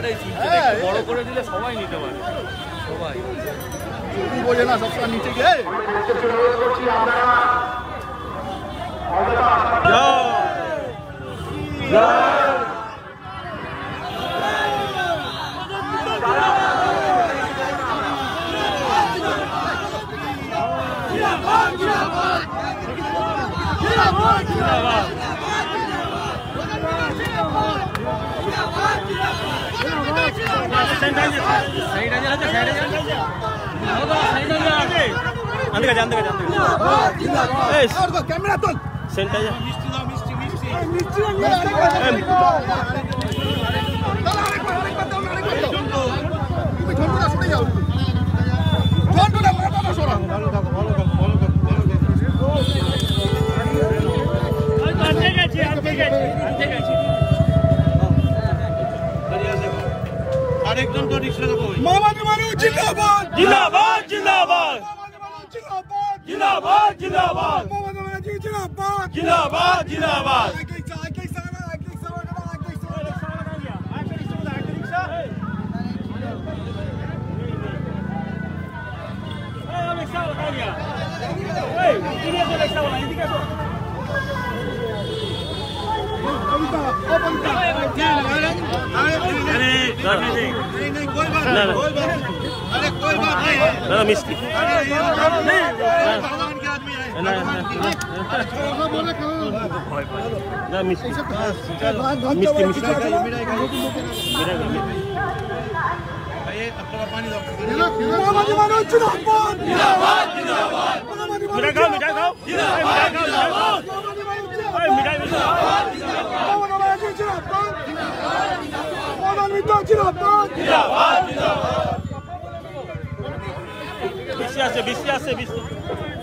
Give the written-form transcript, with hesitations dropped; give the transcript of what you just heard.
কথাটাই শুনছে, বড় করে দিলে সবাই নিতে পারে, সবাই বোঝে না সবসময় নিচে গিয়ে ক্যামেরা তোল সেন্টার তুমি ঝন্টুটা সরে যাও, ঝন্টুটা মাথাটা সরা। আরেকজন তো রিকশা দেবো। মামাদি মানুষ জিন্দাবাদ জিন্দাবাদ জিন্দাবাদ জিন্দাবাদ জিন্দাবাদ জিন্দাবাদ মামাদি মানুষ জিন্দাবাদ জিন্দাবাদ জিন্দাবাদ मिस्त्री বেশি আছে